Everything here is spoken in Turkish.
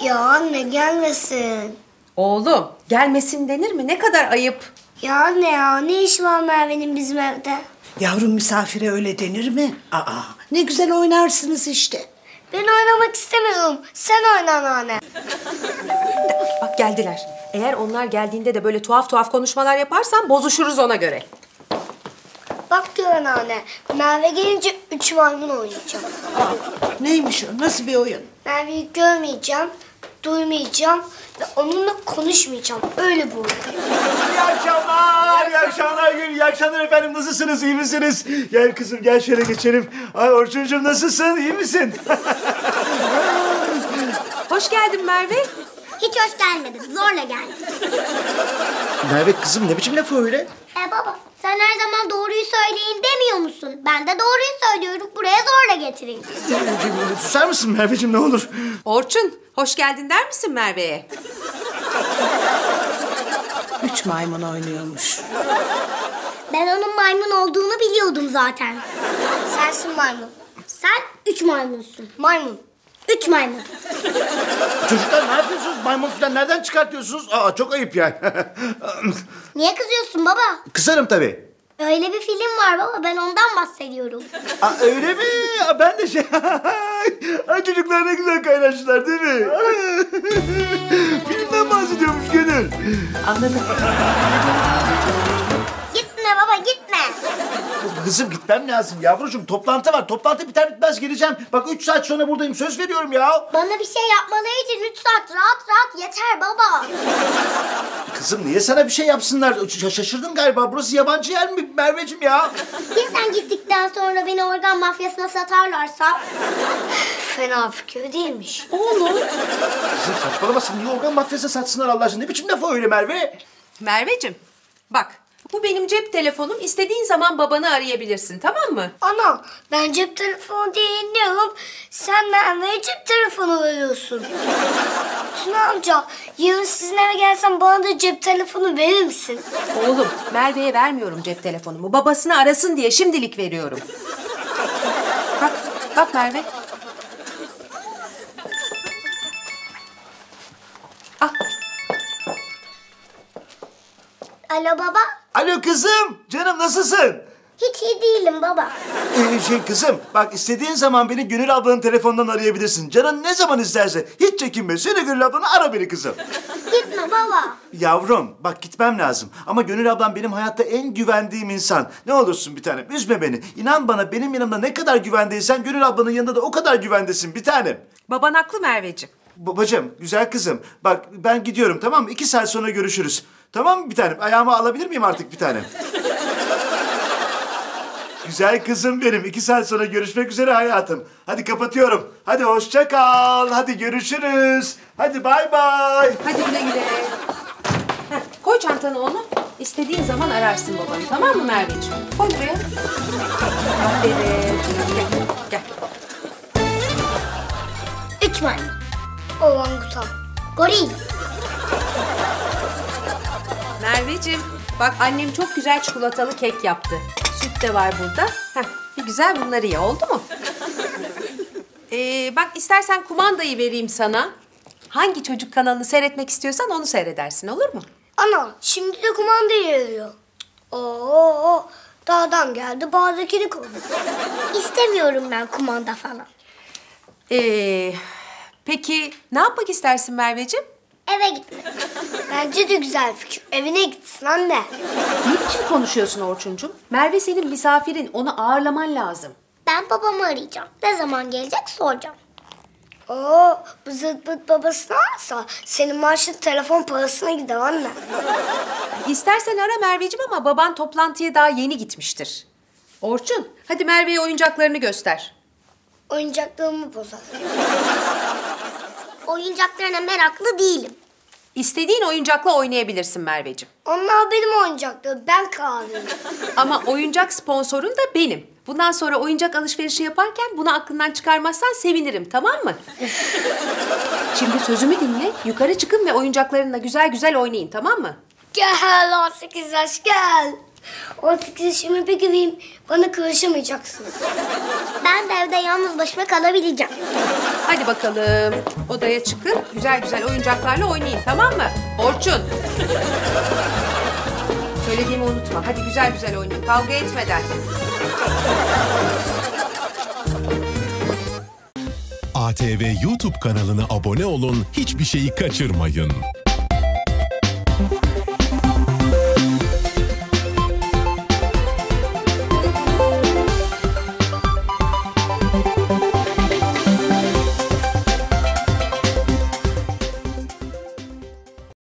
Ya anne gelmesin. Oğlum gelmesin denir mi? Ne kadar ayıp. Ya anne ya ne iş var Merve'nin bizim evde? Yavrum misafire öyle denir mi? Aa, ne güzel oynarsınız işte. Ben oynamak istemiyorum. Sen oyna anne. Bak geldiler. Eğer onlar geldiğinde de böyle tuhaf tuhaf konuşmalar yaparsan bozuşuruz ona göre. Bak diyor anne. Merve gelince 3 maymun oynayacağım. Neymiş o? Nasıl bir oyun? Merve'yi görmeyeceğim, duymayacağım ve onunla konuşmayacağım. Öyle bu oyun. İyi akşamlar, iyi akşamlar Gül. İyi akşamlar efendim. Nasılsınız, iyi misiniz? Gel kızım, gel şöyle geçelim. Ay Orçuncuğum nasılsın, iyi misin? Hoş geldin Merve. Hiç hoş gelmedin. Zorla geldin. Merve kızım ne biçim laf öyle? Baba sen her zaman doğruyu söyleyin demiyor musun? Ben de doğruyu söylüyorum. Buraya zorla getireyim. Susar mısın Merveciğim ne olur? Orçun hoş geldin der misin Merve'ye? 3 maymun oynuyormuş. Ben onun maymun olduğunu biliyordum zaten. Sensin maymun. Sen 3 maymunsun. Maymun. 3 maymun. Çocuklar ne yapıyorsunuz? Maymun falan nereden çıkartıyorsunuz? Aa çok ayıp yani. Niye kızıyorsun baba? Kısarım tabii. Öyle bir film var baba. Ben ondan bahsediyorum. Aa, öyle mi? Aa, ben de şey... Ay çocuklar ne güzel kaynaştılar değil mi? Filmden bahsediyormuş Gönül. Anladım. Gitme baba gitme. Kızım gitmem lazım yavrucuğum. Toplantı var. Toplantı biter bitmez geleceğim. Bak 3 saat sonra buradayım. Söz veriyorum ya. Bana bir şey yapmaları için 3 saat rahat yeter baba. Kızım niye sana bir şey yapsınlar? Şaşırdın galiba. Burası yabancı yer mi Merveciğim ya? Ya sen gittikten sonra beni organ mafyasına satarlarsa? Fena fikir değilmiş. Oğlum. Kızım saçmalamasın. Niye organ mafyası satsınlar Allah aşkına? Ne biçim laf öyle Merve? Merveciğim bak bu benim cep telefonum. İstediğin zaman babanı arayabilirsin tamam mı? Ana ben cep telefonu diye dinliyorum. Sen Merve'ye cep telefonu veriyorsun. Tuna amca yarın sizin eve gelsem bana da cep telefonu verir misin? Oğlum Merve'ye vermiyorum cep telefonumu. Babasını arasın diye şimdilik veriyorum. Bak Merve. Al. Alo baba. Alo kızım. Canım nasılsın? Hiç iyi değilim baba. Kızım bak istediğin zaman beni Gönül ablanın telefonundan arayabilirsin. Canın ne zaman isterse hiç çekinme. Söyle Gönül ablanı ara beni kızım. Gitme baba. Yavrum bak gitmem lazım. Ama Gönül ablam benim hayatta en güvendiğim insan. Ne olursun bir tanem üzme beni. İnan bana benim yanımda ne kadar güvendeysen Gönül ablanın yanında da o kadar güvendesin bir tanem. Baban haklı Merveciğim. Babacığım güzel kızım. Bak ben gidiyorum tamam mı? 2 saat sonra görüşürüz. Tamam mı bir tanem? Ayağımı alabilir miyim artık bir tanem? Güzel kızım benim. 2 saat sonra görüşmek üzere hayatım. Hadi kapatıyorum. Hadi hoşça kal. Hadi görüşürüz. Hadi bay bay. Hadi güle güle. Heh, koy çantanı onu. İstediğin zaman ararsın babanı tamam mı Merveciğim? Koy buraya. Aferin. Gel. 3 maymun. Orangutan. Goril. Merveciğim bak annem çok güzel çikolatalı kek yaptı. Süt de var burada. Heh, bir güzel bunları ye oldu mu? Bak istersen kumandayı vereyim sana. Hangi çocuk kanalını seyretmek istiyorsan onu seyredersin olur mu? Ana şimdi de kumandayı veriyor. Oo, dağdan geldi bağdakini koydu. İstemiyorum ben kumanda falan. Peki ne yapmak istersin Merveciğim? Eve gitme. Bence de güzel fikir. Evine gitsin anne. Ne biçim konuşuyorsun Orçuncuğum? Merve senin misafirin, onu ağırlaman lazım. Ben babamı arayacağım. Ne zaman gelecek soracağım. Oo, bu zıt pıt babasını ararsa senin maaşın telefon parasına gider anne. İstersen ara Merveciğim ama baban toplantıya daha yeni gitmiştir. Orçun, hadi Merve'ye oyuncaklarını göster. Oyuncaklarımı bozar. Oyuncaklarına meraklı değilim. İstediğin oyuncakla oynayabilirsin Merveciğim. Onlar benim oyuncaklarım. Ben karar veririm. Ama oyuncak sponsorun da benim. Bundan sonra oyuncak alışverişi yaparken bunu aklından çıkarmazsan sevinirim, tamam mı? Şimdi sözümü dinle, yukarı çıkın ve oyuncaklarınla güzel güzel oynayın, tamam mı? Gel 18 yaş gel. 18 yaşıma bir gireyim, bana karışamayacaksınız. Ben de evde yalnız başıma kalabileceğim. Hadi bakalım. Odaya çıkın. Güzel güzel oyuncaklarla oynayın, tamam mı? Orçun. Söylediğimi unutma. Hadi güzel güzel oynayın. Kavga etmeden. ATV YouTube kanalına abone olun, hiçbir şeyi kaçırmayın.